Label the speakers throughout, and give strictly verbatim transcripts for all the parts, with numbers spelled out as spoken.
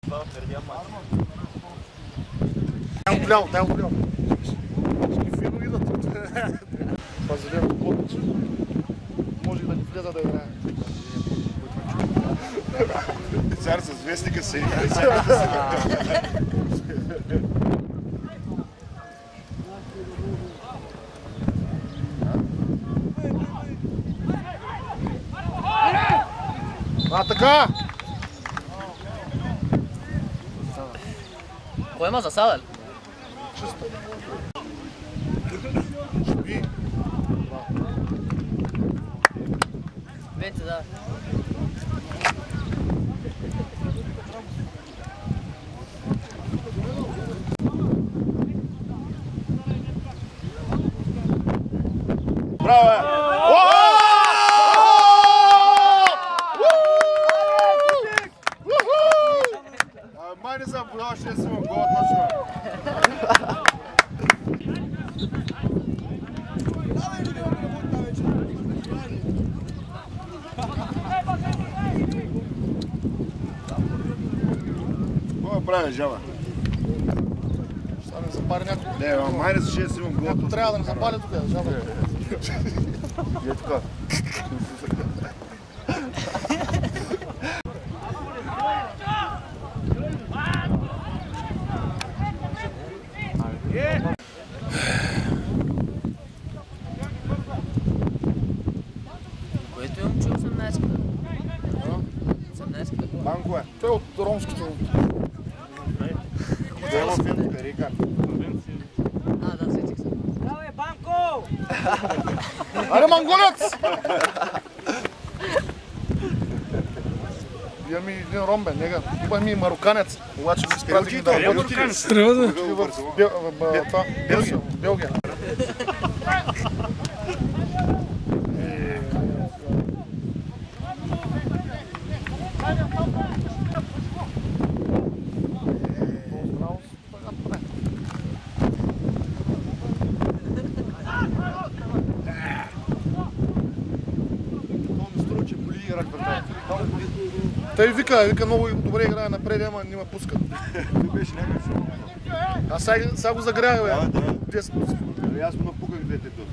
Speaker 1: Дай отляво, дай отляво. Ще ги фено идат от... Това зелено плотно. Може и да ни влеза да играе.
Speaker 2: Цар с вестника се
Speaker 1: А, така!
Speaker 3: Кой има засада ли?
Speaker 1: Чисто. Шуги.
Speaker 3: Венци, да.
Speaker 2: Браво! Май не съм подал, ще си му гол точно. Какво прави, жаба?
Speaker 1: Ще да не запари някой.
Speaker 2: Не, ама май не ще си му гол точно.
Speaker 1: Трябва да не запаля тук, жаба.
Speaker 2: Е така.
Speaker 3: Което имам чу осемнайсет. осемнайсет.
Speaker 2: Банко е.
Speaker 1: Той е от ромското.
Speaker 2: Къде има филм Перика?
Speaker 3: А, да, сетих се.
Speaker 4: Браво е, Банко!
Speaker 1: Аре, манголец! Имаме един ромбен, нега. Имаме и мароканец. Обаче го изпратих да работи.
Speaker 5: Сериозно?
Speaker 1: Това, Белгия. Белгия. Той вика, вика много добре играе напред, ама не ме пуска.
Speaker 2: Тук беше някакъв шоу.
Speaker 1: Аз сега, сега го загрях, бе.
Speaker 2: Да, да.
Speaker 1: десет.
Speaker 2: Ами аз му напуках двете тут.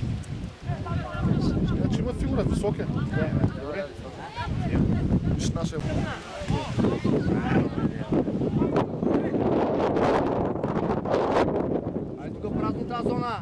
Speaker 1: Значи има фигура, висок е. Добре. Виж нашия.
Speaker 3: Ай, тук празни тази зона.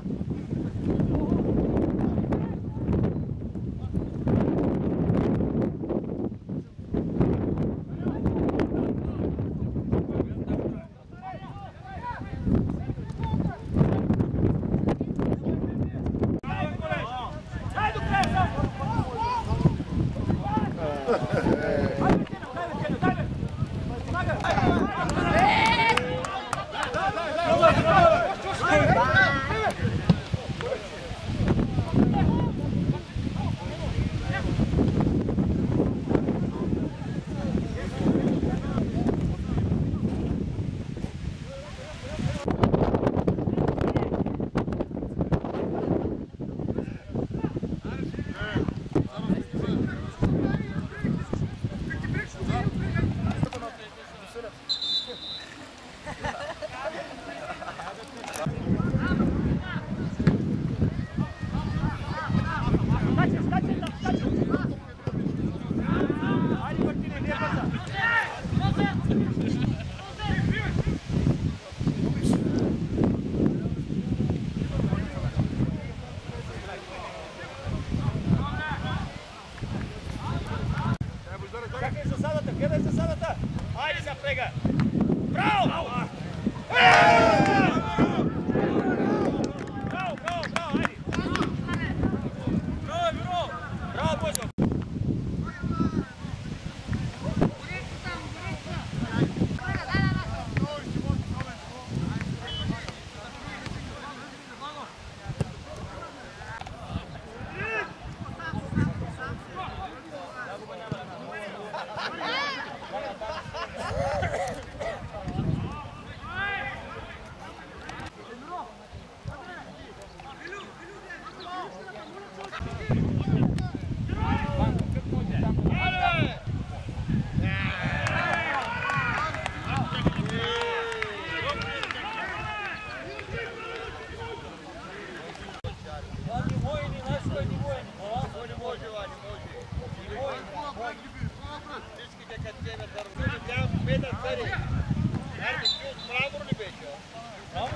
Speaker 4: Чакай засадата, гледай засадата! Айде за прега! Браво! Браво, браво, браво, айде! Браво, браво! Браво, Божо! Победа царей. Армий, чуть право ли бече? Право?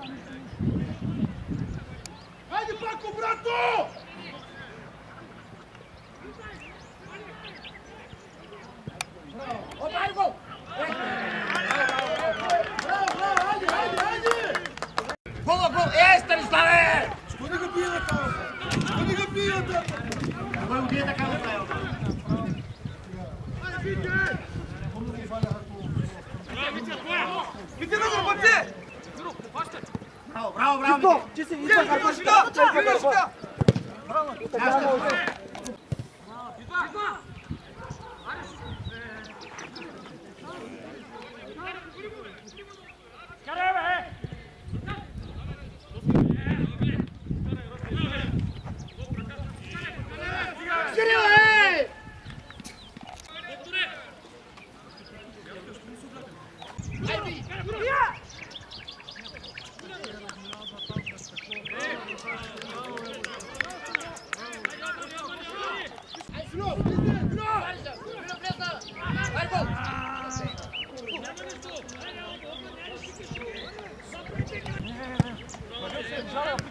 Speaker 2: Ajde, Pako, brato!
Speaker 5: Opa, ajde gol! Bravo, bravo, ajde, ajde, ajde! Gol, gol, e, Stanislave! Što ne ga bije tamo? Što ne ga bije tamo? Kako je ubije tamo tamo? Ajde, bite! Bite na gol, bate! Bravo, bravo, bravo! Čisto, čisto, kako što? Vidiš ga? Bravo! Bravo!
Speaker 4: Žaleo